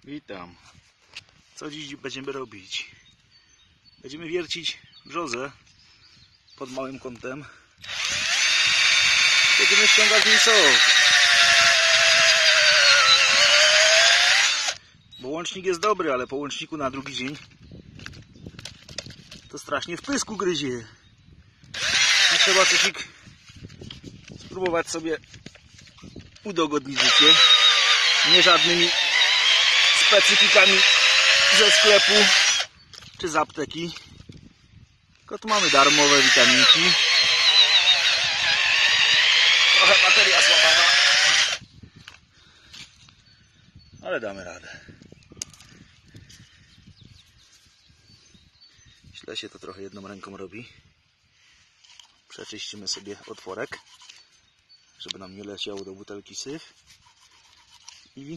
Witam. Co dziś będziemy robić? Będziemy wiercić brzozę pod małym kątem. Będziemy ściągać jej sok. Bo łącznik jest dobry, ale po łączniku na drugi dzień to strasznie w pysku gryzie. I trzeba coś spróbować sobie udogodnić życie. Nie żadnymi specyfikami ze sklepu czy z apteki, tylko tu mamy darmowe witaminki. Trochę bateria słaba, ale damy radę. Źle się to trochę jedną ręką robi. Przeczyścimy sobie otworek, żeby nam nie leciało do butelki syf. I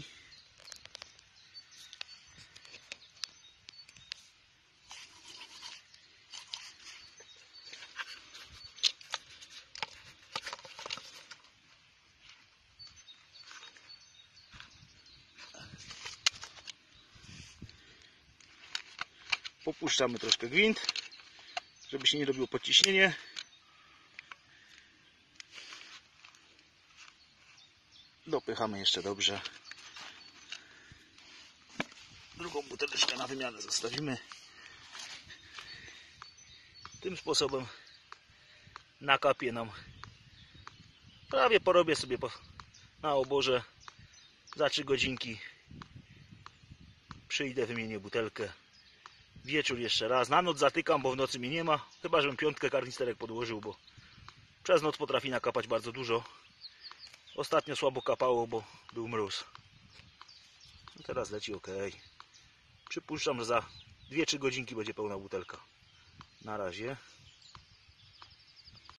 popuszczamy troszkę gwint, żeby się nie robiło podciśnienie. Dopychamy jeszcze dobrze. Drugą buteleczkę na wymianę zostawimy. Tym sposobem nakapie nam. Prawie porobię sobie na oborze. Za 3 godzinki przyjdę, wymienię butelkę. Wieczór jeszcze raz. Na noc zatykam, bo w nocy mnie nie ma. Chyba żebym 5 karnisterek podłożył, bo przez noc potrafi nakapać bardzo dużo. Ostatnio słabo kapało, bo był mróz. No teraz leci ok. Przypuszczam, że za 2-3 godzinki będzie pełna butelka. Na razie.